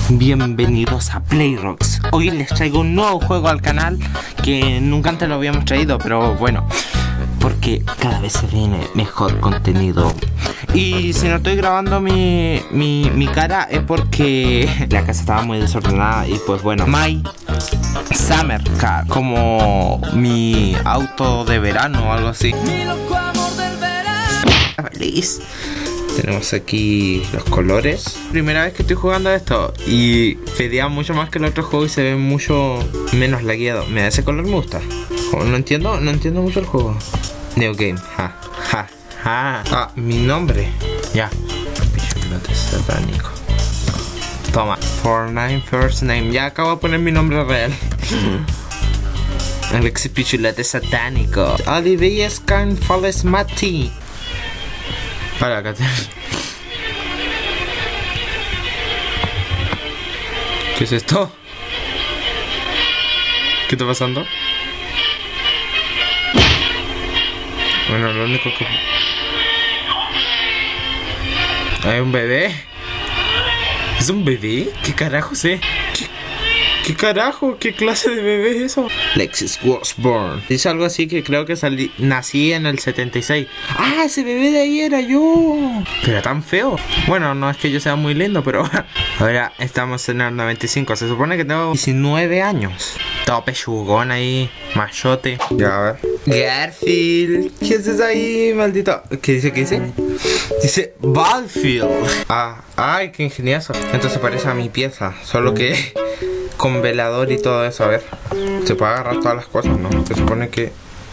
Bienvenidos a Playrox. Hoy les traigo un nuevo juego al canal que nunca antes lo habíamos traído, pero bueno, porque cada vez se viene mejor contenido. Y si no estoy grabando mi cara es porque la casa estaba muy desordenada. Y pues bueno, My Summer Car, como mi auto de verano o algo así. Mi loco amor del verano. Feliz. Tenemos aquí los colores. Primera vez que estoy jugando esto y pedía mucho más que el otro juego y se ve mucho menos lagueado. Mira, ese color me gusta. No entiendo mucho el juego. New game. Ah, mi nombre. Ya. Pichulote satánico. Toma. Fortnite first name. Ya acabo de poner mi nombre real. Alexis Pichulote satánico. Olivia Scanfalles Mati. Para acá. ¿Qué es esto? ¿Qué está pasando? Bueno, lo único que... ¿Hay un bebé? ¿Es un bebé? ¿Qué carajo sé? ¿Qué carajo? ¿Qué clase de bebé es eso? Alexis was born. Dice algo así que creo que nací en el 76. ¡Ah! Ese bebé de ahí era yo. Pero tan feo. Bueno, no es que yo sea muy lindo, pero... Ahora estamos en el 95. Se supone que tengo 19 años. Todo pechugón ahí. Machote. Ya, a ver. Garfield. ¿Qué haces ahí, maldito? ¿Qué dice? ¿Qué dice? Dice Battlefield. Ay, qué ingenioso. Entonces parece a mi pieza. Solo que... con velador y todo eso, a ver. Se puede agarrar todas las cosas, ¿no? Se supone que...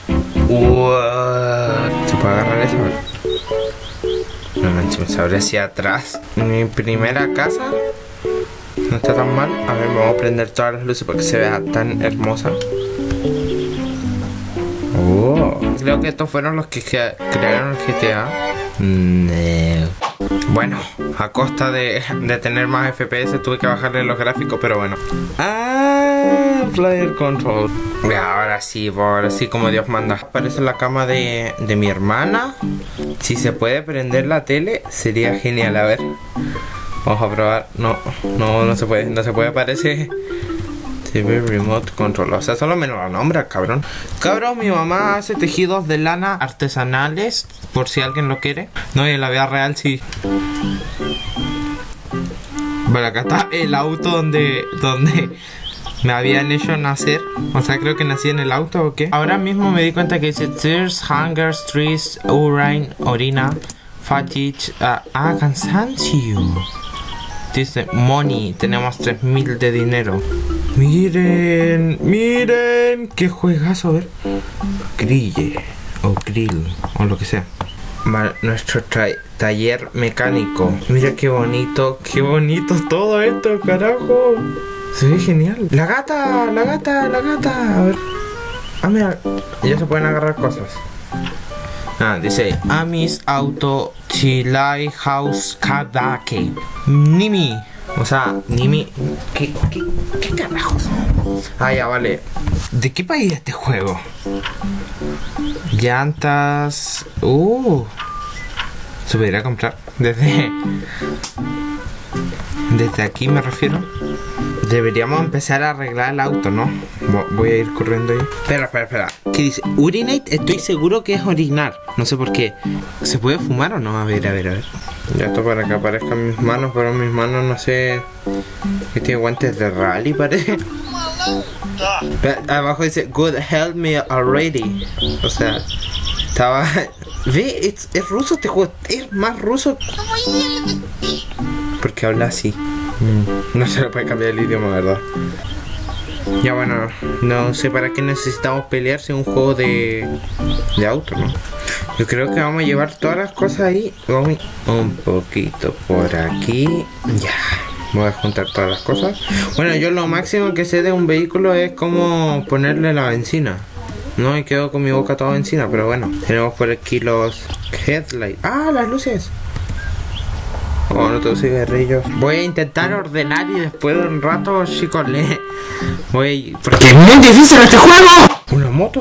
Se puede agarrar eso, a ver. No manches, me abre hacia atrás. Mi primera casa no está tan mal. A ver, vamos a prender todas las luces para que se vea tan hermosa. Creo que estos fueron los que crearon el GTA. Bueno, a costa de tener más FPS tuve que bajarle los gráficos, pero bueno. Player control. Ahora sí como Dios manda. Aparece la cama de mi hermana. Si se puede prender la tele sería genial, a ver. Vamos a probar. No se puede, parece. TV Remote Control. O sea, solo me lo nombra, cabrón. Cabrón, mi mamá hace tejidos de lana artesanales, por si alguien lo quiere. No, y en la vida real sí. Bueno, acá está el auto donde me habían hecho nacer. O sea, creo que nací en el auto o qué. Ahora mismo me di cuenta que dice Tears, Hunger, Trees, Urine, Orina, Fatigue, cansancio. Dice money, tenemos 3000 de dinero. Miren, qué juegazo, a ver. Grille o grill o lo que sea. Nuestro taller mecánico. Mira qué bonito todo esto, carajo. Se ve genial. La gata. A ver. Mira, ya se pueden agarrar cosas. Dice Amis Auto Chilai House Kadake Nimi. O sea, Nimi. ¿Qué carajos? Ya vale. ¿De qué país es este juego? Llantas. Se podría comprar desde aquí, me refiero. Deberíamos empezar a arreglar el auto, ¿no? Voy a ir corriendo ahí. Espera. ¿Qué dice? Urinate, estoy seguro que es orinar. No sé por qué. ¿Se puede fumar o no? A ver. Ya esto para que aparezcan mis manos, pero mis manos no sé. Que tiene guantes de rally, parece. Abajo dice Good help me already. O sea, estaba... Ve, es ruso este juego. Es más ruso. Porque habla así. No se le puede cambiar el idioma, ¿verdad? Ya bueno, no sé para qué necesitamos pelear si es un juego de auto, ¿no? Yo creo que vamos a llevar todas las cosas ahí. Vamos un poquito por aquí. Ya, voy a juntar todas las cosas. Bueno, yo lo máximo que sé de un vehículo es cómo ponerle la benzina. No, y quedo con mi boca toda benzina, pero bueno. Tenemos por aquí los headlights. Las luces. No tengo cigarrillos. Voy a intentar ordenar y después de un rato, chicos, porque es muy difícil este juego. ¿Una moto?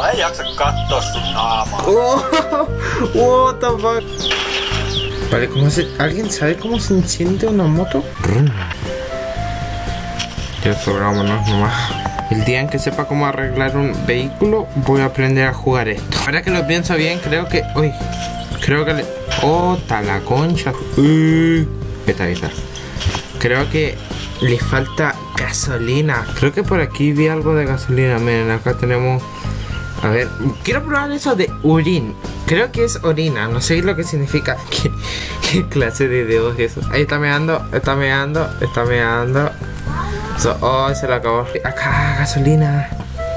What the fuck. Vale, ¿alguien sabe cómo se enciende una moto? Ya sobrámonos nomás. El día en que sepa cómo arreglar un vehículo, voy a aprender a jugar esto. Ahora que lo pienso bien, creo que... Uy, creo que le... Oh, ta la concha. Está. Creo que le falta gasolina. Creo que por aquí vi algo de gasolina. Miren, acá tenemos... A ver, quiero probar eso de urín. Creo que es orina, no sé lo que significa. ¿Qué clase de dedo es eso? Ahí está meando, está meando, está meando. Oh, se lo acabó. Acá, gasolina.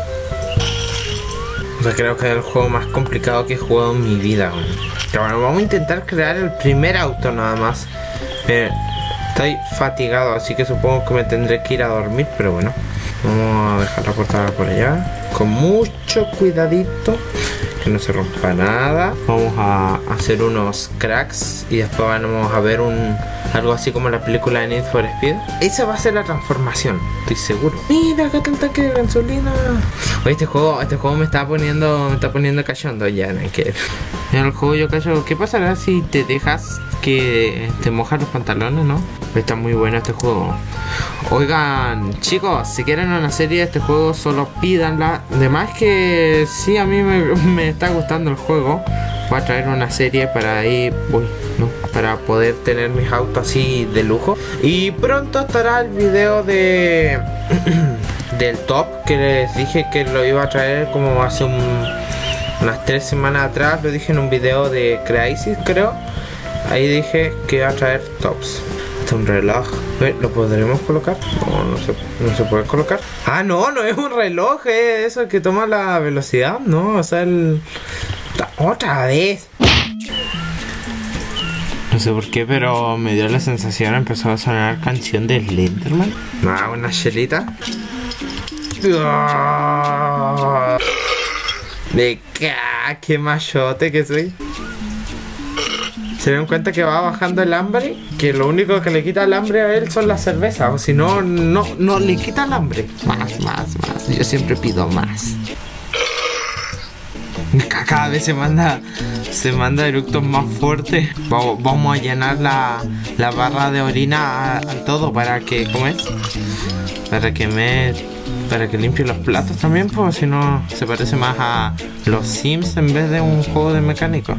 O sea, creo que es el juego más complicado que he jugado en mi vida. Pero bueno, vamos a intentar crear el primer auto nada más. Miren, estoy fatigado, así que supongo que me tendré que ir a dormir. Pero bueno, vamos a dejar la portada por allá. Con mucho cuidadito, que no se rompa nada. Vamos a hacer unos cracks y después vamos a ver algo así como la película de Need for Speed. Esa va a ser la transformación, estoy seguro. Mira, acá está el tanque de gasolina. Oye, este juego me está poniendo cachondo ya, no hay que... En el juego yo callo, ¿qué pasará si te dejas que te mojas los pantalones, no? Está muy bueno este juego. Oigan, chicos, si quieren una serie de este juego, solo pídanla. Además que sí, a mí me está gustando el juego. Voy a traer una serie para ahí, para poder tener mis autos así de lujo. Y pronto estará el video de del top que les dije que lo iba a traer como hace unas 3 semanas atrás. Lo dije en un video de Crisis, creo. Ahí dije que iba a traer tops. Este es un reloj. ¿Lo podremos colocar? No se puede colocar. Ah, no es un reloj, eso que toma la velocidad, no, o sea, otra vez. No sé por qué, pero me dio la sensación, empezó a sonar canción de Slenderman. Ah, una chelita. Me cago, qué machote que soy. Se dan cuenta que va bajando el hambre, que lo único que le quita el hambre a él son las cervezas, o si no, no le quita el hambre. Más, yo siempre pido más. Cada vez se manda eructos más fuertes. Vamos a llenar la barra de orina al todo para que, ¿cómo es? Para que limpie los platos también, pues si no se parece más a los Sims en vez de un juego de mecánico.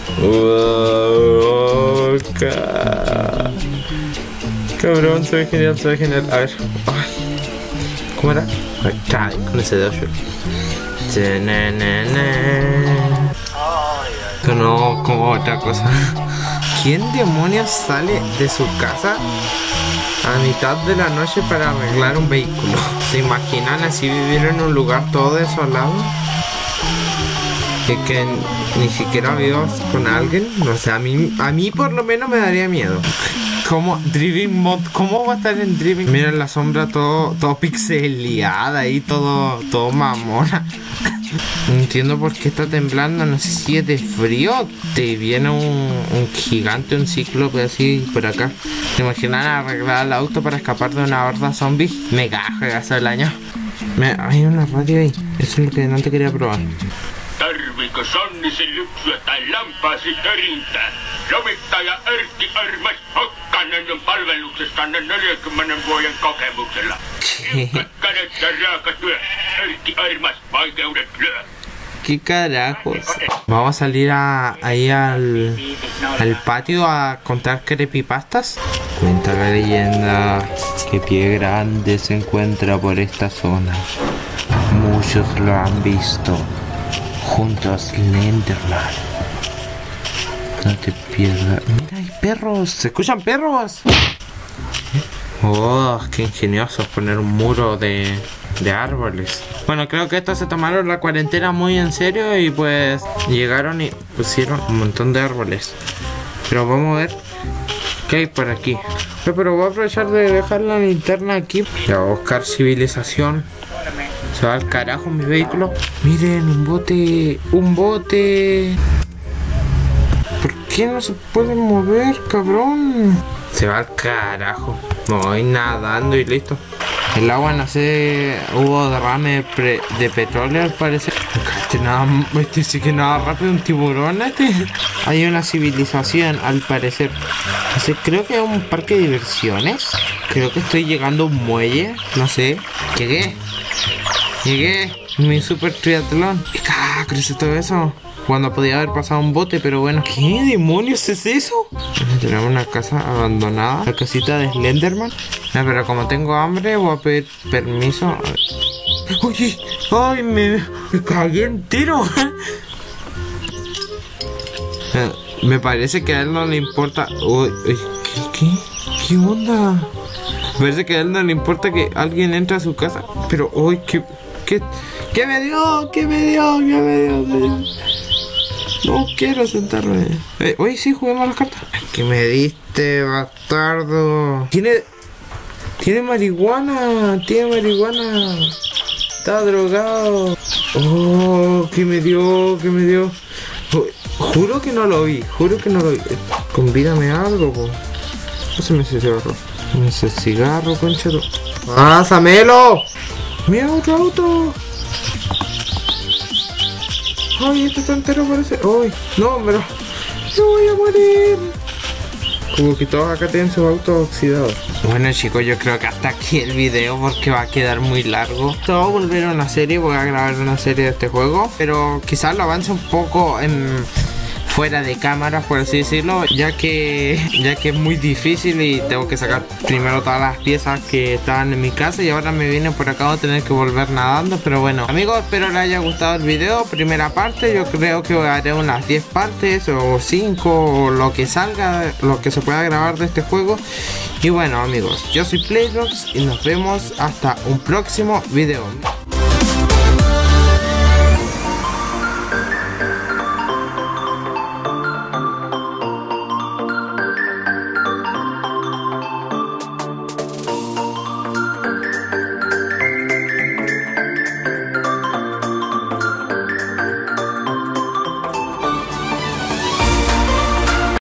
Cabrón, se ve genial. A ver. ¿Cómo era? Con ese dedo yo. Pero no como otra cosa. ¿Quién demonios sale de su casa a mitad de la noche para arreglar un vehículo? ¿Se imaginan así vivir en un lugar todo desolado? Que ni siquiera vivas con alguien. O sea, a mí por lo menos me daría miedo. ¿Cómo? Driving Mod, ¿cómo va a estar en Driving? Miren la sombra todo pixeleada y todo mamona. No entiendo por qué está temblando, no sé si es de frío. Te viene un gigante, un cíclope así por acá. ¿Te imaginas arreglar el auto para escapar de una horda zombie? Mega juegazo del año. Hay una radio ahí, eso es lo que no te quería probar. Tarviko Sonnisen lypsyä tai lampaasi törintä? Lomittaja Erkki Armas Hokkanen on palveluksestanne 40 vuoden kokemuksella. Tiukat kädet ja raaka työ. Erkki Armas, vaikeudet lyö. ¿Qué carajos? Vamos a salir ahí al patio a contar creepypastas. Cuenta la leyenda que Pie Grande se encuentra por esta zona. Muchos lo han visto junto a Slenderman. No te pierdas. Mira, hay perros. ¿Se escuchan perros? Oh, qué ingenioso poner un muro de árboles. Bueno, creo que estos se tomaron la cuarentena muy en serio y pues llegaron y pusieron un montón de árboles. Pero vamos a ver qué hay por aquí. Pero voy a aprovechar de dejar la linterna aquí. Ya voy a buscar civilización. Se va al carajo mi vehículo. Miren, un bote. ¿Por qué no se puede mover, cabrón? Se va al carajo. Me voy nadando y listo. El agua, no sé, hubo derrame de petróleo al parecer. Este sí que nada rápido, un tiburón este. Hay una civilización al parecer. No sé, creo que es un parque de diversiones. Creo que estoy llegando a un muelle, no sé. Llegué. Mi super triatlón. Crucé todo eso. Cuando podía haber pasado un bote, pero bueno. ¿Qué demonios es eso? Tenemos una casa abandonada. La casita de Slenderman. No, pero como tengo hambre, voy a pedir permiso. Oye, ay, me cagué entero. Me parece que a él no le importa. Uy, ¿Qué onda? Me parece que a él no le importa que alguien entre a su casa. Pero, uy, ¿qué me dio? No quiero sentarme. Oye, sí, juguemos las cartas. ¿Qué me diste, bastardo? Tiene marihuana. Está drogado. Oh, ¿qué me dio? Oh, juro que no lo vi. Convídame algo, po. Pásame ese cigarro, conchero. ¡Pásamelo! ¡Mira otro auto! Ay, este está entero parece. Ay, no, pero yo voy a morir. Como que todos acá tienen sus autos oxidados. Bueno, chicos, yo creo que hasta aquí el video porque va a quedar muy largo. Esto va a volver a una serie, voy a grabar una serie de este juego, pero quizás lo avance un poco fuera de cámara, por así decirlo, ya que es muy difícil y tengo que sacar primero todas las piezas que estaban en mi casa y ahora me vienen por acá, voy a tener que volver nadando. Pero bueno, amigos, espero les haya gustado el video, primera parte. Yo creo que haré unas 10 partes o 5 o lo que salga, lo que se pueda grabar de este juego. Y bueno, amigos, yo soy Playrox y nos vemos hasta un próximo video.